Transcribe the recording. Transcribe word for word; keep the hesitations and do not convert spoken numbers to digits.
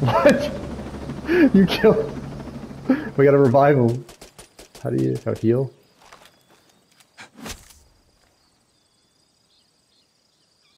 What? You killed... We got a revival. How do you... How heal?